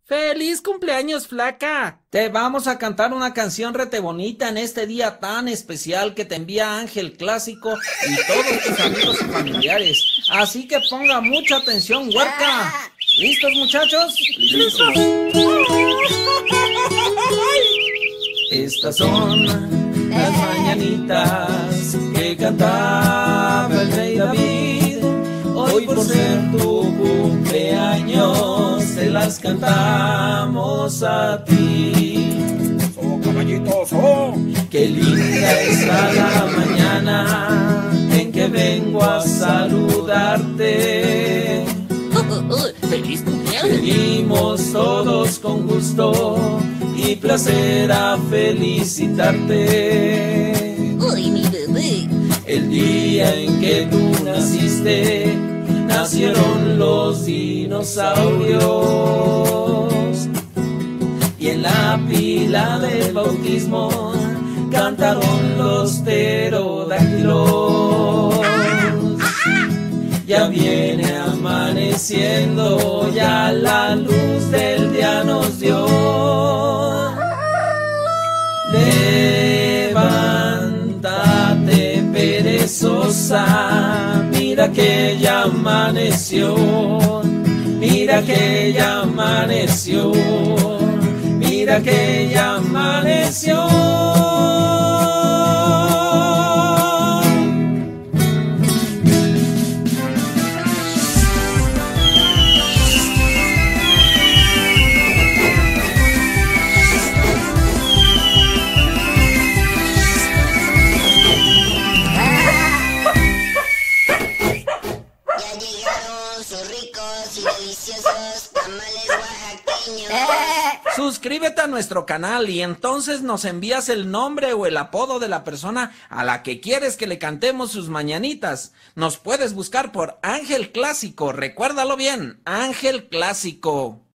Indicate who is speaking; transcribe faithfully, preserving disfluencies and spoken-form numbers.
Speaker 1: ¡Feliz cumpleaños, flaca! Te vamos a cantar una canción rete bonita en este día tan especial que te envía Ángel Clásico y todos tus amigos y familiares. Así que ponga mucha atención, huerca. ¿Listos, muchachos?
Speaker 2: ¡Listos!
Speaker 1: Estas son las mañanitas que cantaba el rey David. Hoy por ser tu cumpleaños te las cantamos a ti.
Speaker 2: ¡Oh, caballitos, oh!
Speaker 1: Qué linda está la mañana en que vengo a saludarte.
Speaker 3: ¡Feliz cumpleaños!
Speaker 1: Venimos todos con gusto y placer a felicitarte.
Speaker 3: ¡Uy, mi bebé!
Speaker 1: El día en que tú naciste, nacieron los dinosaurios. Y en la pila del bautismo cantaron los pterodáctilos. Ya viene amaneciendo, ya la luz del día nos dio. Levántate, perezosa, mira que ya amaneció, mira que ya amaneció, mira que ya amaneció. Suscríbete a nuestro canal y entonces nos envías el nombre o el apodo de la persona a la que quieres que le cantemos sus mañanitas. Nos puedes buscar por Ángel Clásico, recuérdalo bien, Ángel Clásico.